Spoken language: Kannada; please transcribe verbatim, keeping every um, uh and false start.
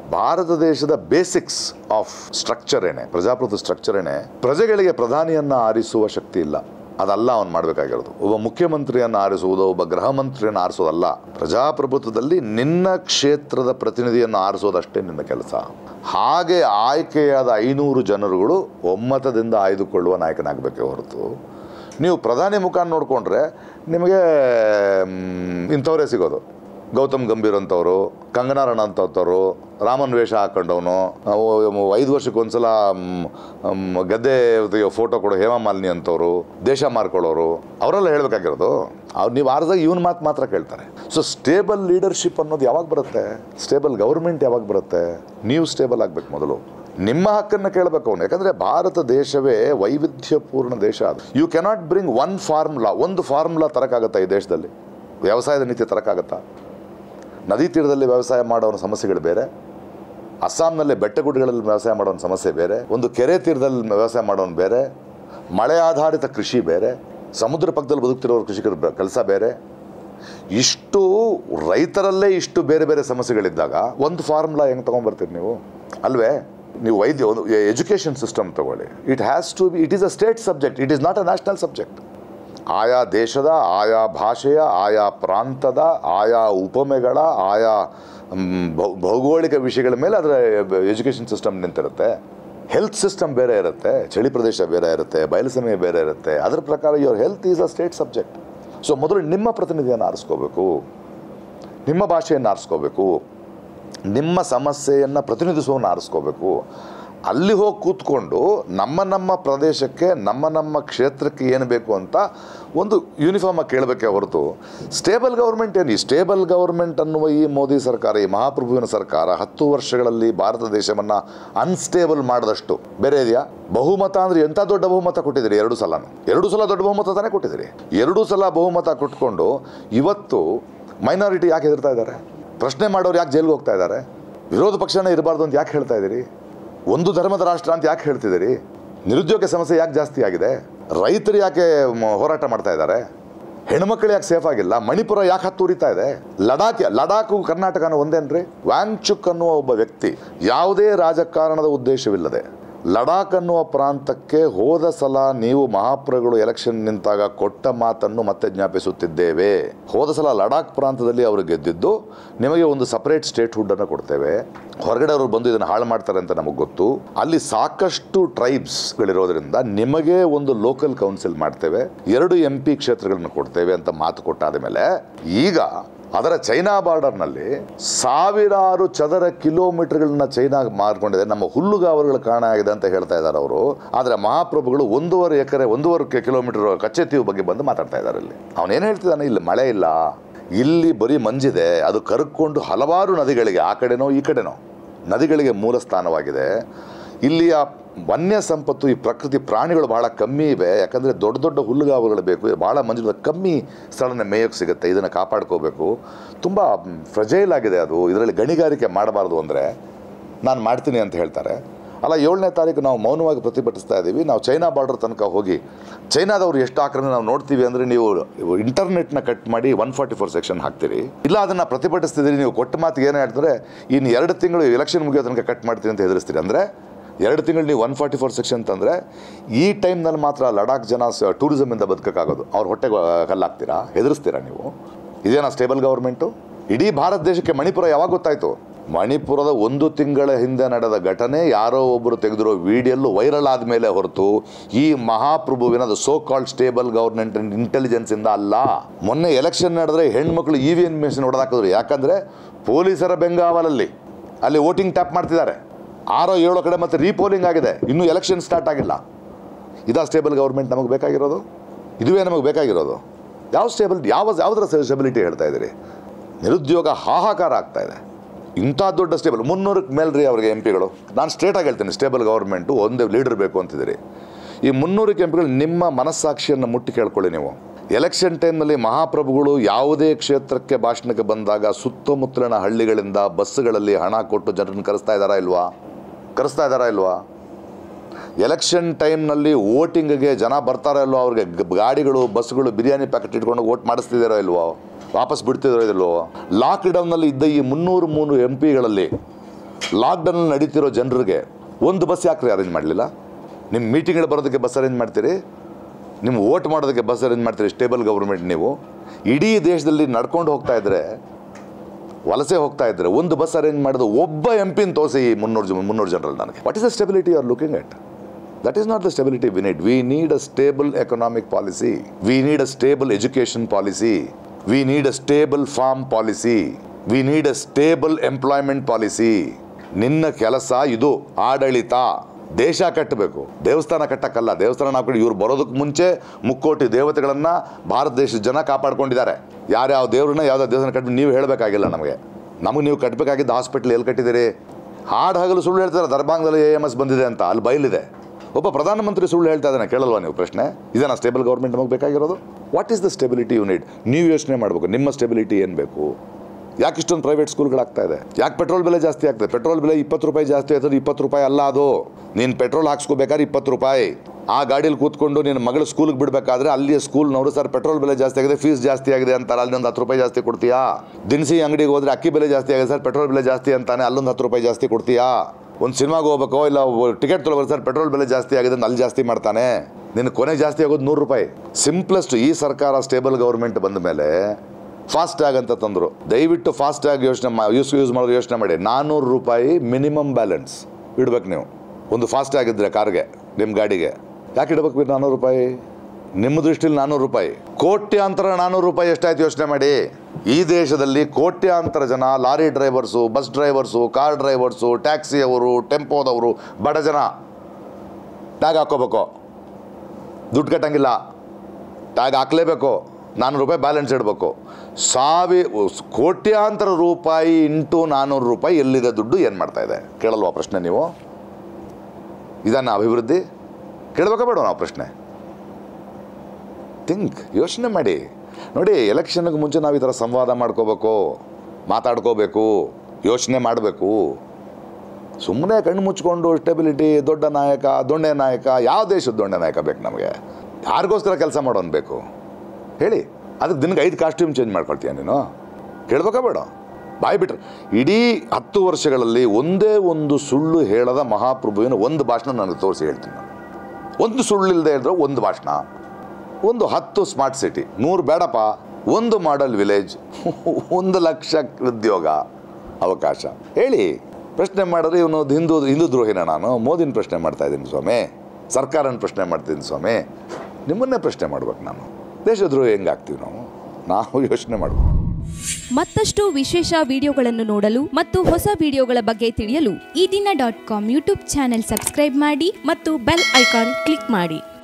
ಭಾರತ ದೇಶದ ಬೇಸಿಕ್ಸ್ ಆಫ್ ಸ್ಟ್ರಕ್ಚರ್ ಏನೇ, ಪ್ರಜಾಪ್ರಭುತ್ವ ಸ್ಟ್ರಕ್ಚರ್ ಏನೇ, ಪ್ರಜೆಗಳಿಗೆ ಪ್ರಧಾನಿಯನ್ನು ಆರಿಸುವ ಶಕ್ತಿ ಇಲ್ಲ. ಅದಲ್ಲ ಅವನು ಮಾಡಬೇಕಾಗಿರೋದು. ಒಬ್ಬ ಮುಖ್ಯಮಂತ್ರಿಯನ್ನು ಆರಿಸುವುದು, ಒಬ್ಬ ಗೃಹ ಮಂತ್ರಿಯನ್ನು ಆರಿಸೋದಲ್ಲ. ಪ್ರಜಾಪ್ರಭುತ್ವದಲ್ಲಿ ನಿನ್ನ ಕ್ಷೇತ್ರದ ಪ್ರತಿನಿಧಿಯನ್ನು ಆರಿಸೋದಷ್ಟೇ ನಿನ್ನ ಕೆಲಸ. ಹಾಗೆ ಆಯ್ಕೆಯಾದ ಐನೂರು ಜನರುಗಳು ಒಮ್ಮತದಿಂದ ಆಯ್ದುಕೊಳ್ಳುವ ನಾಯಕನಾಗಬೇಕೇ ಹೊರತು ನೀವು ಪ್ರಧಾನಿ ಮುಖ ನೋಡಿಕೊಂಡ್ರೆ ನಿಮಗೆ ಇಂಥವರೇ ಸಿಗೋದು. ಗೌತಮ್ ಗಂಭೀರ್ ಅಂತವರು, ಕಂಗನಾ ರನೌತ್ ಅಂತವರು, ರಾಮನ್ ವೇಷ ಹಾಕೊಂಡವನು, ಐದು ವರ್ಷಕ್ಕೊಂದ್ಸಲ ಗದ್ದೆ ಫೋಟೋ ಕೊಡೋ ಹೇಮಾ ಮಾಲಿನಿ ಅಂತವರು, ದೇಶ ಮಾರ್ಕೊಳ್ಳೋರು, ಅವರೆಲ್ಲ ಹೇಳಬೇಕಾಗಿರೋದು. ಅವ್ರು ನೀವು ಆರ್ದಾಗ ಇವನ್ ಮಾತು ಮಾತ್ರ ಕೇಳ್ತಾರೆ. ಸೊ ಸ್ಟೇಬಲ್ ಲೀಡರ್ಶಿಪ್ ಅನ್ನೋದು ಯಾವಾಗ ಬರುತ್ತೆ? ಸ್ಟೇಬಲ್ ಗೌರ್ಮೆಂಟ್ ಯಾವಾಗ ಬರುತ್ತೆ? ನೀವು ಸ್ಟೇಬಲ್ ಆಗಬೇಕು ಮೊದಲು. ನಿಮ್ಮ ಹಕ್ಕನ್ನು ಕೇಳಬೇಕು ಅವನು. ಯಾಕಂದರೆ ಭಾರತ ದೇಶವೇ ವೈವಿಧ್ಯಪೂರ್ಣ ದೇಶ. ಅದು you cannot bring one formula. ಒಂದು ಫಾರ್ಮುಲಾ ತರಕ್ಕಾಗತ್ತಾ ಈ ದೇಶದಲ್ಲಿ? ವ್ಯವಸಾಯದ ನೀತಿ ತರಕ್ಕಾಗತ್ತಾ? ನದಿ ತೀರದಲ್ಲಿ ವ್ಯವಸಾಯ ಮಾಡೋನ ಸಮಸ್ಯೆಗಳು ಬೇರೆ, ಅಸ್ಸಾಂನಲ್ಲಿ ಬೆಟ್ಟಗುಡ್ಡಗಳಲ್ಲಿ ವ್ಯವಸಾಯ ಮಾಡೋನ ಸಮಸ್ಯೆ ಬೇರೆ, ಒಂದು ಕೆರೆ ತೀರದಲ್ಲಿ ವ್ಯವಸಾಯ ಮಾಡೋನು ಬೇರೆ, ಮಳೆ ಆಧಾರಿತ ಕೃಷಿ ಬೇರೆ, ಸಮುದ್ರ ಪಕ್ಕದಲ್ಲಿ ಬದುಕ್ತಿರೋರು ಕೃಷಿಕರ ಕೆಲಸ ಬೇರೆ. ಇಷ್ಟು ರೈತರಲ್ಲೇ ಇಷ್ಟು ಬೇರೆ ಬೇರೆ ಸಮಸ್ಯೆಗಳಿದ್ದಾಗ ಒಂದು ಫಾರ್ಮುಲಾ ಹೆಂಗೆ ತೊಗೊಂಡ್ಬರ್ತೀರಿ ನೀವು? ಅಲ್ವೇ? ನೀವು ವೈದ್ಯ ಒಂದು ಎಜುಕೇಷನ್ ಸಿಸ್ಟಮ್ ತಗೊಳ್ಳಿ. It has to be it is a state subject, it is not a national subject. ಆಯಾ ದೇಶದ, ಆಯಾ ಭಾಷೆಯ, ಆಯಾ ಪ್ರಾಂತದ, ಆಯಾ ಉಪಮೆಗಳ, ಆಯಾ ಭೌಗೋಳಿಕ ವಿಷಯಗಳ ಮೇಲೆ ಅದರ ಎಜುಕೇಷನ್ ಸಿಸ್ಟಮ್ ನಿಂತಿರುತ್ತೆ. ಹೆಲ್ತ್ ಸಿಸ್ಟಮ್ ಬೇರೆ ಇರುತ್ತೆ, ಚಳಿ ಪ್ರದೇಶ ಬೇರೆ ಇರುತ್ತೆ, ಬಯಲು ಸಮಯ ಬೇರೆ ಇರುತ್ತೆ. ಅದರ ಪ್ರಕಾರ your health is a state subject. So ಮೊದಲು ನಿಮ್ಮ ಪ್ರತಿನಿಧಿಯನ್ನು ಆರಿಸ್ಕೋಬೇಕು, ನಿಮ್ಮ ಭಾಷೆಯನ್ನು ಆರಿಸ್ಕೋಬೇಕು, ನಿಮ್ಮ ಸಮಸ್ಯೆಯನ್ನು ಪ್ರತಿನಿಧಿಸುವವನ್ನು ಆರಿಸ್ಕೋಬೇಕು. ಅಲ್ಲಿ ಹೋಗಿ ಕೂತ್ಕೊಂಡು ನಮ್ಮ ನಮ್ಮ ಪ್ರದೇಶಕ್ಕೆ, ನಮ್ಮ ನಮ್ಮ ಕ್ಷೇತ್ರಕ್ಕೆ ಏನು ಬೇಕು ಅಂತ ಒಂದು ಯೂನಿಫಾರ್ಮಾಗಿ ಕೇಳಬೇಕೇ ಹೊರತು ಸ್ಟೇಬಲ್ ಗೌರ್ಮೆಂಟ್ ಏನು? ಈ ಸ್ಟೇಬಲ್ ಗೌರ್ಮೆಂಟ್ ಅನ್ನುವ ಈ ಮೋದಿ ಸರ್ಕಾರ, ಈ ಮಹಾಪ್ರಭುವಿನ ಸರ್ಕಾರ ಹತ್ತು ವರ್ಷಗಳಲ್ಲಿ ಭಾರತ ದೇಶವನ್ನು ಅನ್ಸ್ಟೇಬಲ್ ಮಾಡಿದಷ್ಟು ಬೇರೆ ಇದೆಯಾ? ಬಹುಮತ ಅಂದರೆ ಎಂಥ ದೊಡ್ಡ ಬಹುಮತ ಕೊಟ್ಟಿದ್ದೀರಿ? ಎರಡು ಸಲನೂ ಎರಡು ಸಲ ದೊಡ್ಡ ಬಹುಮತ ತಾನೇ ಕೊಟ್ಟಿದ್ದೀರಿ. ಎರಡು ಸಲ ಬಹುಮತ ಕೊಟ್ಕೊಂಡು ಇವತ್ತು ಮೈನಾರಿಟಿ ಯಾಕೆ ಹೆದರ್ತಾ ಇದ್ದಾರೆ? ಪ್ರಶ್ನೆ ಮಾಡೋರು ಯಾಕೆ ಜೈಲಿಗೆ ಹೋಗ್ತಾ ಇದ್ದಾರೆ? ವಿರೋಧ ಪಕ್ಷನೇ ಇರಬಾರ್ದು ಅಂತ ಯಾಕೆ ಹೇಳ್ತಾ ಇದ್ದೀರಿ? ಒಂದು ಧರ್ಮದ ರಾಷ್ಟ್ರ ಅಂತ ಯಾಕೆ ಹೇಳ್ತಿದ್ದೀರಿ? ನಿರುದ್ಯೋಗ ಸಮಸ್ಯೆ ಯಾಕೆ ಜಾಸ್ತಿ ಆಗಿದೆ? ರೈತರು ಯಾಕೆ ಹೋರಾಟ ಮಾಡ್ತಾ ಇದ್ದಾರೆ? ಹೆಣ್ಮಕ್ಳು ಯಾಕೆ ಸೇಫ್ ಆಗಿಲ್ಲ? ಮಣಿಪುರ ಯಾಕೆ ಹತ್ತು ಉರಿತಾ ಇದೆ? ಲಡಾಖ್ ಲಡಾಖು ಕರ್ನಾಟಕನ ಒಂದೇನ್ರಿ? ವಾಂಗ್ಚುಕ್ ಅನ್ನುವ ಒಬ್ಬ ವ್ಯಕ್ತಿ ಯಾವುದೇ ರಾಜಕಾರಣದ ಉದ್ದೇಶವಿಲ್ಲದೆ ಲಡಾಖ್ ಅನ್ನುವ ಪ್ರಾಂತಕ್ಕೆ ಹೋದ ಸಲ ನೀವು ಮಹಾಪ್ರಭುಗಳು ಎಲೆಕ್ಷನ್ ನಿಂತಾಗ ಕೊಟ್ಟ ಮಾತನ್ನು ಮತ್ತೆ ಜ್ಞಾಪಿಸುತ್ತಿದ್ದೇವೆ. ಹೋದ ಸಲ ಲಡಾಖ್ ಪ್ರಾಂತದಲ್ಲಿ ಅವರು ಗೆದ್ದಿದ್ದು ನಿಮಗೆ ಒಂದು ಸಪರೇಟ್ ಸ್ಟೇಟ್ ಹುಡ್ ಅನ್ನು ಕೊಡ್ತೇವೆ, ಹೊರಗಡೆ ಅವರು ಬಂದು ಇದನ್ನು ಹಾಳು ಮಾಡ್ತಾರೆ ಅಂತ ನಮಗೆ ಗೊತ್ತು, ಅಲ್ಲಿ ಸಾಕಷ್ಟು ಟ್ರೈಬ್ಸ್ಗಳಿರೋದ್ರಿಂದ ನಿಮಗೆ ಒಂದು ಲೋಕಲ್ ಕೌನ್ಸಿಲ್ ಮಾಡ್ತೇವೆ, ಎರಡು ಎಂ ಪಿ ಕ್ಷೇತ್ರಗಳನ್ನು ಕೊಡ್ತೇವೆ ಅಂತ ಮಾತು ಕೊಟ್ಟಾದ ಮೇಲೆ ಈಗ ಅದರ ಚೈನಾ ಬಾರ್ಡರ್ನಲ್ಲಿ ಸಾವಿರಾರು ಚದರ ಕಿಲೋಮೀಟರ್ಗಳನ್ನ ಚೈನಾ ಮಾರ್ಕೊಂಡಿದೆ. ನಮ್ಮ ಹುಲ್ಲುಗಾವಲುಗಳು ಕಾರಣ ಆಗಿದೆ ಅಂತ ಹೇಳ್ತಾ ಇದ್ದಾರೆ ಅವರು. ಆದರೆ ಮಹಾಪ್ರಭುಗಳು ಒಂದೂವರೆ ಎಕರೆ ಒಂದೂವರೆ ಕಿಲೋಮೀಟರ್ ಕಚ್ಚೆತ್ತೀವು ಬಗ್ಗೆ ಬಂದು ಮಾತಾಡ್ತಾ ಇದ್ದಾರೆ. ಇಲ್ಲಿ ಅವನೇನು ಹೇಳ್ತಿದ್ದಾನೆ? ಇಲ್ಲಿ ಮಳೆ ಇಲ್ಲ, ಇಲ್ಲಿ ಬರೀ ಮಂಜಿದೆ, ಅದು ಕರ್ಕೊಂಡು ಹಲವಾರು ನದಿಗಳಿಗೆ, ಆ ಕಡೆನೋ ಈ ಕಡೆನೋ ನದಿಗಳಿಗೆ ಮೂಲ ಸ್ಥಾನವಾಗಿದೆ. ಇಲ್ಲಿಯ ವನ್ಯ ಸಂಪತ್ತು, ಈ ಪ್ರಕೃತಿ ಪ್ರಾಣಿಗಳು ಬಹಳ ಕಮ್ಮಿ ಇವೆ. ಯಾಕಂದರೆ ದೊಡ್ಡ ದೊಡ್ಡ ಹುಲ್ಲುಗಾವಲುಗಳು ಬೇಕು, ಭಾಳ ಮಂಜು ಕಮ್ಮಿ ಸ್ಥಳನ ಮೇಯೋಕ್ಕೆ ಸಿಗುತ್ತೆ. ಇದನ್ನು ಕಾಪಾಡ್ಕೋಬೇಕು. ತುಂಬ ಫ್ರಜೈಲ್ ಆಗಿದೆ ಅದು. ಇದರಲ್ಲಿ ಗಣಿಗಾರಿಕೆ ಮಾಡಬಾರ್ದು ಅಂದರೆ ನಾನು ಮಾಡ್ತೀನಿ ಅಂತ ಹೇಳ್ತಾರೆ. ಅಲ್ಲ, ಏಳನೇ ತಾರೀಕು ನಾವು ಮೌನವಾಗಿ ಪ್ರತಿಭಟಿಸ್ತಾ ಇದ್ದೀವಿ. ನಾವು ಚೈನಾ ಬಾರ್ಡರ್ ತನಕ ಹೋಗಿ ಚೈನಾದವರು ಎಷ್ಟು ಆಕ್ರಮಣ ನಾವು ನೋಡ್ತೀವಿ ಅಂದರೆ ನೀವು ಇಂಟರ್ನೆಟ್ನ ಕಟ್ ಮಾಡಿ ಒನ್ ಫಾರ್ಟಿ ಫೋರ್ ಸೆಕ್ಷನ್ ಹಾಕ್ತೀರಿ. ಇಲ್ಲ ಅದನ್ನು ಪ್ರತಿಭಟಿಸ್ತಿದ್ದೀರಿ. ನೀವು ಕೊಟ್ಟ ಮಾತಿಗೆ ಏನು ಹೇಳ್ತಾರೆ? ಇನ್ನು ಎರಡು ತಿಂಗಳು ಎಲೆಕ್ಷನ್ ಮುಗಿಯೋ ತನಕ ಕಟ್ ಮಾಡ್ತೀನಿ ಅಂತ ಹೆದರಿಸ್ತೀರಿ. ಅಂದರೆ ಎರಡು ತಿಂಗಳು ನೀವು ಒನ್ ಫಾರ್ಟಿ ಫೋರ್ ಸೆಕ್ಷನ್ ಅಂತಂದರೆ ಈ ಟೈಮ್ನಲ್ಲಿ ಮಾತ್ರ ಲಡಾಖ್ ಜನ ಟೂರಿಸಮಿಂದ ಬದುಕೋಕ್ಕಾಗೋದು. ಅವ್ರ ಹೊಟ್ಟೆಗೆ ಕಲ್ಲಾಗ್ತೀರಾ? ಹೆದರಿಸ್ತೀರಾ ನೀವು? ಇದೇನಾ ಸ್ಟೇಬಲ್ ಗೌರ್ಮೆಂಟು? ಇಡೀ ಭಾರತ ದೇಶಕ್ಕೆ ಮಣಿಪುರ ಯಾವಾಗ ಗೊತ್ತಾಯಿತು? ಮಣಿಪುರದ ಒಂದು ತಿಂಗಳ ಹಿಂದೆ ನಡೆದ ಘಟನೆ ಯಾರೋ ಒಬ್ಬರು ತೆಗೆದಿರೋ ವಿಡಿಯೋಲ್ಲೂ ವೈರಲ್ ಆದಮೇಲೆ ಹೊರತು ಈ ಮಹಾಪ್ರಭುವಿನ ಸೋ ಕಾಲ್ಡ್ ಸ್ಟೇಬಲ್ ಗವರ್ನೆಂಟ್ ಇಂಟೆಲಿಜೆನ್ಸಿಂದ ಅಲ್ಲ. ಮೊನ್ನೆ ಎಲೆಕ್ಷನ್ ನಡೆದ್ರೆ ಹೆಣ್ಮಕ್ಳು ಇ ವಿ ಎಮ್ ಮಿಷನ್ ಹೊಡೆದಾಕಿದ್ರು. ಯಾಕಂದರೆ ಪೊಲೀಸರ ಬೆಂಗಾವಲಲ್ಲಿ ಅಲ್ಲಿ ವೋಟಿಂಗ್ ಟ್ಯಾಪ್ ಮಾಡ್ತಿದ್ದಾರೆ. ಆರೋ ಏಳೋ ಕಡೆ ಮತ್ತೆ ರೀಪೋಲಿಂಗ್ ಆಗಿದೆ, ಇನ್ನೂ ಎಲೆಕ್ಷನ್ ಸ್ಟಾರ್ಟ್ ಆಗಿಲ್ಲ. ಇದಾ ಸ್ಟೇಬಲ್ ಗೌರ್ಮೆಂಟ್ ನಮಗೆ ಬೇಕಾಗಿರೋದು? ಇದುವೇ ನಮಗೆ ಬೇಕಾಗಿರೋದು? ಯಾವ ಸ್ಟೇಬಲ್ ಯಾವ ಯಾವುದರ ಸ್ಟೆಬಿಲಿಟಿ ಹೇಳ್ತಾ ಇದ್ದೀರಿ? ನಿರುದ್ಯೋಗ ಹಾಹಾಕಾರ ಆಗ್ತಾ ಇದೆ. ಇಂಥ ದೊಡ್ಡ ಸ್ಟೇಬಲ್ ಮುನ್ನೂರಕ್ಕೆ ಮೇಲೆ ರೀ ಅವ್ರಿಗೆ ಎಂ ಪಿಗಳು. ನಾನು ಸ್ಟ್ರೇಟಾಗಿ ಹೇಳ್ತೀನಿ, ಸ್ಟೇಬಲ್ ಗೌರ್ಮೆಂಟು ಒಂದೇ ಲೀಡರ್ ಬೇಕು ಅಂತಿದ್ದೀರಿ. ಈ ಮುನ್ನೂರಕ್ಕೆ ಎಂ ಪಿಗಳು ನಿಮ್ಮ ಮನಸ್ಸಾಕ್ಷಿಯನ್ನು ಮುಟ್ಟಿ ಕೇಳ್ಕೊಳ್ಳಿ ನೀವು. ಎಲೆಕ್ಷನ್ ಟೈಮ್ನಲ್ಲಿ ಮಹಾಪ್ರಭುಗಳು ಯಾವುದೇ ಕ್ಷೇತ್ರಕ್ಕೆ ಭಾಷಣಕ್ಕೆ ಬಂದಾಗ ಸುತ್ತಮುತ್ತಲಿನ ಹಳ್ಳಿಗಳಿಂದ ಬಸ್ಸುಗಳಲ್ಲಿ ಹಣ ಕೊಟ್ಟು ಜನರನ್ನು ಕರೆಸ್ತಾ ಇದ್ದಾರಾ ಇಲ್ವಾ? ಕರೆಸ್ತಾ ಇದ್ದಾರಾ ಇಲ್ವಾ? ಎಲೆಕ್ಷನ್ ಟೈಮ್ನಲ್ಲಿ ವೋಟಿಂಗ್ಗೆ ಜನ ಬರ್ತಾರೋ ಇಲ್ವೋ? ಅವ್ರಿಗೆ ಗಾಡಿಗಳು, ಬಸ್ಸುಗಳು, ಬಿರಿಯಾನಿ ಪ್ಯಾಕೆಟ್ ಇಟ್ಕೊಂಡು ವೋಟ್ ಮಾಡಿಸ್ತಿದ್ದಾರೋ ಇಲ್ವೋ? ವಾಪಸ್ ಬಿಡ್ತಿದ್ದಾರೋ ಇಲ್ವೋ? ಲಾಕ್ಡೌನ್ನಲ್ಲಿ ಇದ್ದ ಈ ಮುನ್ನೂರು ಮೂರು ಎಂ ಪಿಗಳಲ್ಲಿ ಲಾಕ್ಡೌನ್ ನಡೀತಿರೋ ಜನರಿಗೆ ಒಂದು ಬಸ್ ಯಾಕ್ರಿ ಅರೇಂಜ್ ಮಾಡಲಿಲ್ಲ? ನಿಮ್ಮ ಮೀಟಿಂಗ್ಗಳು ಬರೋದಕ್ಕೆ ಬಸ್ ಅರೇಂಜ್ ಮಾಡ್ತೀರಿ, ನಿಮ್ಮ ವೋಟ್ ಮಾಡೋದಕ್ಕೆ ಬಸ್ ಅರೇಂಜ್ ಮಾಡ್ತೀರಿ. ಸ್ಟೇಬಲ್ ಗೌರ್ಮೆಂಟ್ ನೀವು ಇಡೀ ದೇಶದಲ್ಲಿ ನಡ್ಕೊಂಡು ಹೋಗ್ತಾ ಇದ್ರೆ, ವಲಸೆ ಹೋಗ್ತಾ ಇದ್ರೆ ಒಂದು ಬಸ್ ಅರೇಂಜ್ ಮಾಡೋದು ಒಬ್ಬ ಎಂ ಪಿನ ತೋರಿಸಿ ಮುನ್ನೂರು ಮುನ್ನೂರು ಜನರಲ್ಲಿ ನನಗೆ. What is the stability you are looking at? That is not the stability we need. We need a stable economic policy. We need a stable education policy. We need a stable farm policy. We need a stable employment policy. ನಿನ್ನ ಕೆಲಸ ಇದು, ಆಡಳಿತ. ದೇಶ ಕಟ್ಟಬೇಕು, ದೇವಸ್ಥಾನ ಕಟ್ಟಕ್ಕಲ್ಲ. ದೇವಸ್ಥಾನ ನಾವು ಇವ್ರು ಬರೋದಕ್ಕೆ ಮುಂಚೆ ಮುಕ್ಕೋಟಿ ದೇವತೆಗಳನ್ನು ಭಾರತ ದೇಶದ ಜನ ಕಾಪಾಡ್ಕೊಂಡಿದ್ದಾರೆ. ಯಾರ್ಯಾವ ದೇವ್ರನ್ನ ಯಾವ್ದಾವ ದೇವಸ್ಥಾನ ಕಟ್ಟಿ ನೀವು ಹೇಳಬೇಕಾಗಿಲ್ಲ ನಮಗೆ. ನಮಗೆ ನೀವು ಕಟ್ಟಬೇಕಾಗಿದ್ದ ಹಾಸ್ಪಿಟ್ಲ್ ಎಲ್ಲಿ ಕಟ್ಟಿದ್ದೀರಿ? ಹಾಡು ಹಗಲು ಸುಳ್ಳು ಹೇಳ್ತಾರೆ, ದರ್ಬಾಂಗದಲ್ಲಿ ಎ ಎಮ್ ಎಸ್ ಬಂದಿದೆ ಅಂತ. ಅಲ್ಲಿ ಬಯಲಿದೆ. ಒಬ್ಬ ಪ್ರಧಾನಮಂತ್ರಿ ಸುಳ್ಳು ಹೇಳ್ತಾ ಇದ್ದಾನೆ, ಕೇಳಲ್ವಾ ನೀವು ಪ್ರಶ್ನೆ? ಇದನ್ನ ಸ್ಟೇಬಲ್ ಗೌರ್ಮೆಂಟ್ ನಮಗೆ ಬೇಕಾಗಿರೋದು? What is the stability you need? ನೀವು ಯೋಚನೆ ಮಾಡಬೇಕು, ನಿಮ್ಮ ಸ್ಟೆಬಿಲಿಟಿ ಏನು ಬೇಕು? ಯಾಕೆ ಇಷ್ಟೊಂದು ಪ್ರೈವೇಟ್ ಸ್ಕೂಲ್ಗಳಾಗ್ತಾ ಇದೆ? ಯಾಕೆ ಪೆಟ್ರೋಲ್ ಬೆಲೆ ಜಾಸ್ತಿ ಆಗ್ತದೆ? ಪೆಟ್ರೋಲ್ ಬೆಲೆ ಇಪ್ಪತ್ತು ರೂಪಾಯಿ ಜಾಸ್ತಿ ಆಗ್ತದೆ. ಇಪ್ಪತ್ತು ರೂಪಾಯಿ ಅಲ್ಲ ಅದು. ನೀನು ಪೆಟ್ರೋಲ್ ಹಾಕ್ಸ್ಕೋಬೇಕಾದ್ರೆ ಇಪ್ಪತ್ತು ರೂಪಾಯಿ. ಆ ಗಾಡೀಲಿ ಕೂತ್ಕೊಂಡು ನಿನ್ನ ಮಗಳು ಸ್ಕೂಲ್ಗೆ ಬಿಡಬೇಕಾದ್ರೆ ಅಲ್ಲಿಯ ಸ್ಕೂಲ್ನವರು ಸರ್ ಪೆಟ್ರೋಲ್ ಬೆಲೆ ಜಾಸ್ತಿ ಆಗಿದೆ, ಫೀಸ್ ಜಾಸ್ತಿ ಆಗಿದೆ ಅಂತಾರೆ. ಅಲ್ಲೊಂದು ಹತ್ತು ರೂಪಾಯಿ ಜಾಸ್ತಿ ಕೊಡ್ತೀಯಾ? ದಿನಸಿ ಅಂಗಡಿಗೆ ಹೋದರೆ ಅಕ್ಕಿ ಬೆಲೆ ಜಾಸ್ತಿ ಆಗಿದೆ ಸರ್, ಪೆಟ್ರೋಲ್ ಬೆಲೆ ಜಾಸ್ತಿ ಅಂತಾನೆ, ಅಲ್ಲೊಂದು ಹತ್ತು ರೂಪಾಯಿ ಜಾಸ್ತಿ ಕೊಡ್ತೀಯಾ? ಒಂದು ಸಿನಿಮಾಗೆ ಹೋಗ್ಬೇಕೋ ಇಲ್ಲ ಟಿಕೆಟ್ ತೊಗೊಳ್ಬೇಕು ಸರ್, ಪೆಟ್ರೋಲ್ ಬೆಲೆ ಜಾಸ್ತಿ ಆಗಿದೆ ಅಲ್ಲಿ ಜಾಸ್ತಿ ಮಾಡ್ತಾನೆ. ನಿನ್ನ ಕೊನೆಗೆ ಜಾಸ್ತಿ ಆಗೋದು ನೂರು ರೂಪಾಯಿ. ಸಿಂಪ್ಲೆಸ್ಟ್. ಈ ಸರ್ಕಾರ ಸ್ಟೇಬಲ್ ಗೌರ್ಮೆಂಟ್ ಬಂದ ಮೇಲೆ ಫಾಸ್ಟ್ಯಾಗ್ ಅಂತ ತಂದರು. ದಯವಿಟ್ಟು ಫಾಸ್ಟ್ಯಾಗ್ ಯೋಚನೆ ಮಾ ಯೂಸ್ ಯೂಸ್ ಮಾಡೋದು ಯೋಚನೆ ಮಾಡಿ. ನಾನ್ನೂರು ರೂಪಾಯಿ ಮಿನಿಮಮ್ ಬ್ಯಾಲೆನ್ಸ್ ಇಡ್ಬೇಕು ನೀವು. ಒಂದು ಫಾಸ್ಟ್ಯಾಗ್ ಇದ್ದರೆ ಕಾರ್ಗೆ, ನಿಮ್ಮ ಗಾಡಿಗೆ ಯಾಕೆ ಇಡಬೇಕು ನಾನ್ನೂರು ರೂಪಾಯಿ? ನಿಮ್ಮ ದೃಷ್ಟಿಲಿ ನಾನ್ನೂರು ರೂಪಾಯಿ, ಕೋಟ್ಯಾಂತರ ನಾನ್ನೂರು ರೂಪಾಯಿ ಎಷ್ಟಾಯ್ತು ಯೋಚನೆ ಮಾಡಿ. ಈ ದೇಶದಲ್ಲಿ ಕೋಟ್ಯಾಂತರ ಜನ lorry drivers, bus drivers, car drivers, ಟ್ಯಾಕ್ಸಿಯವರು, ಟೆಂಪೋದವರು, ಬಡ ಜನ ಟ್ಯಾಗ್ ಹಾಕ್ಕೋಬೇಕು. ದುಡ್ಡು ಕಟ್ಟಂಗಿಲ್ಲ, ಟ್ಯಾಗ್ ಹಾಕಲೇಬೇಕು. ನಾನ್ನೂರು ರೂಪಾಯಿ ಬ್ಯಾಲೆನ್ಸ್ ಇಡಬೇಕು. ಸಾವಿ ಕೋಟ್ಯಾಂತರ ರೂಪಾಯಿ ಇಂಟು ನಾನ್ನೂರು ರೂಪಾಯಿ ಎಲ್ಲಿದೆ ದುಡ್ಡು? ಏನು ಮಾಡ್ತಾ ಇದೆ? ಕೇಳಲ್ವಾ ಪ್ರಶ್ನೆ ನೀವು? ಇದನ್ನು ಅಭಿವೃದ್ಧಿ ಕೇಳಬೇಕಾ ಬೇಡ ನಾವು ಪ್ರಶ್ನೆ? ಥಿಂಕ್, ಯೋಚನೆ ಮಾಡಿ. ನೋಡಿ, ಎಲೆಕ್ಷನ್ಗೆ ಮುಂಚೆ ನಾವು ಈ ಥರ ಸಂವಾದ ಮಾಡ್ಕೋಬೇಕು, ಮಾತಾಡ್ಕೋಬೇಕು, ಯೋಚನೆ ಮಾಡಬೇಕು. ಸುಮ್ಮನೆ ಕಣ್ಣು ಮುಚ್ಕೊಂಡು ಸ್ಟೆಬಿಲಿಟಿ, ದೊಡ್ಡ ನಾಯಕ, ದೊಣ್ಣೆ ನಾಯಕ, ಯಾವ ದೇಶದ ದೊಣ್ಣೆ ನಾಯಕ ಬೇಕು ನಮಗೆ? ಯಾರಿಗೋಸ್ಕರ ಕೆಲಸ ಮಾಡೋನು ಬೇಕು ಹೇಳಿ? ಅದಕ್ಕೆ ದಿನಕ್ಕೆ ಐದು ಕಾಸ್ಟ್ಯೂಮ್ ಚೇಂಜ್ ಮಾಡ್ಕೊಳ್ತೀಯ ನೀನು? ಕೇಳಬೇಕಾ ಬೇಡ? ಬಾಯಿ ಬಿಟ್ರೆ ಇಡೀ ಹತ್ತು ವರ್ಷಗಳಲ್ಲಿ ಒಂದೇ ಒಂದು ಸುಳ್ಳು ಹೇಳದ ಮಹಾಪ್ರಭುವಿನ ಒಂದು ಭಾಷಣ ನನಗೆ ತೋರಿಸಿ ಹೇಳ್ತೀನಿ ನಾನು. ಒಂದು ಸುಳ್ಳಿಲ್ಲದೆ ಹೇಳಿದ್ರೆ ಒಂದು ಭಾಷಣ, ಒಂದು ಹತ್ತು ಸ್ಮಾರ್ಟ್ ಸಿಟಿ, ನೂರು ಬೇಡಪ್ಪ, ಒಂದು ಮಾಡೆಲ್ ವಿಲೇಜ್, ಒಂದು ಲಕ್ಷ ಉದ್ಯೋಗ ಅವಕಾಶ ಹೇಳಿ. ಪ್ರಶ್ನೆ ಮಾಡಿದ್ರೆ ಇವನು ಹಿಂದೂ ಹಿಂದೂ ದ್ರೋಹಿನ? ನಾನು ಮೋದಿನ ಪ್ರಶ್ನೆ ಮಾಡ್ತಾ ಇದ್ದೀನಿ ಸ್ವಾಮಿ, ಸರ್ಕಾರನ ಪ್ರಶ್ನೆ ಮಾಡ್ತಿದ್ದೀನಿ ಸ್ವಾಮಿ. ನಿಮ್ಮನ್ನೇ ಪ್ರಶ್ನೆ ಮಾಡ್ಬೇಕು ನಾನು. ದೇಶದ್ರೋಹಿ ಹೆಂಗಾಗ್ತೀವಿ ನಾವು? ನಾವು ಯೋಚನೆ ಮಾಡಬೇಕು. ಮತ್ತಷ್ಟು ವಿಶೇಷ ವಿಡಿಯೋಗಳನ್ನು ನೋಡಲು ಮತ್ತು ಹೊಸ ವಿಡಿಯೋಗಳ ಬಗ್ಗೆ ತಿಳಿಯಲು ಈ ದಿನ dot com YouTube channel subscribe ಮಾಡಿ ಮತ್ತು ಬೆಲ್ ಐಕಾನ್ ಕ್ಲಿಕ್ ಮಾಡಿ.